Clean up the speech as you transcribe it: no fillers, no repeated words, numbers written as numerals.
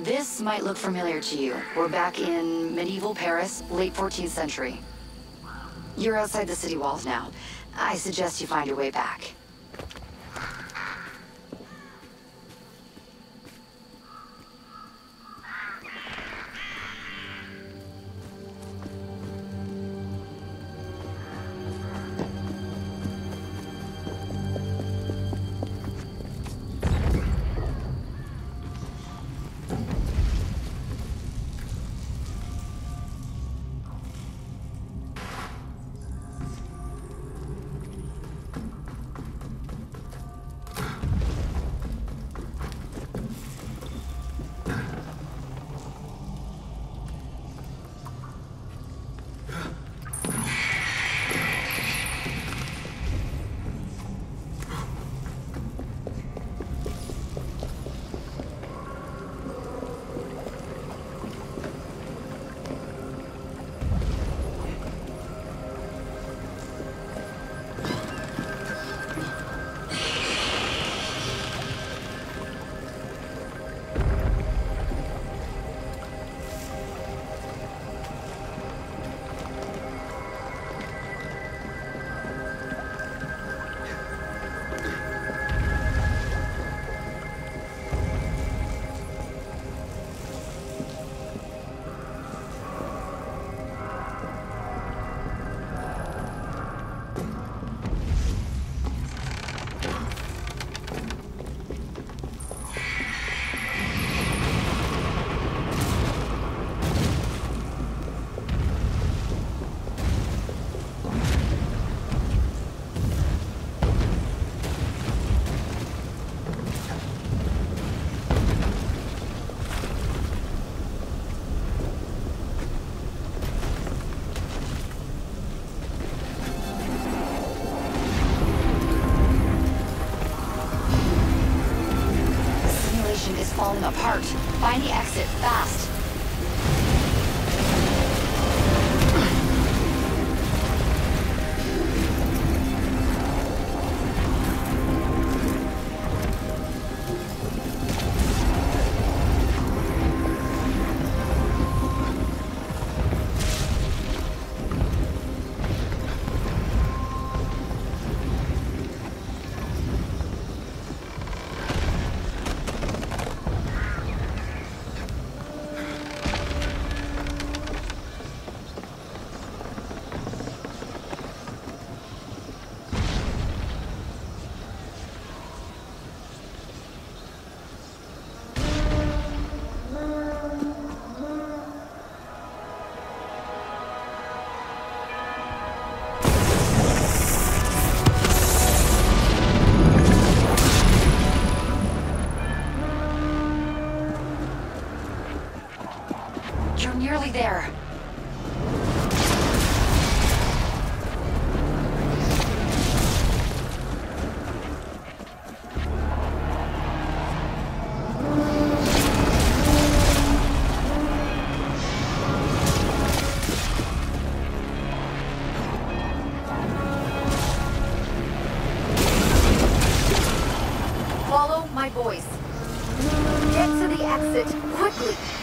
This might look familiar to you. We're back in medieval Paris, late 14th century. You're outside the city walls now. I suggest you find your way back. Falling apart. Find the exit, fast. You're nearly there. Follow my voice. Get to the exit quickly.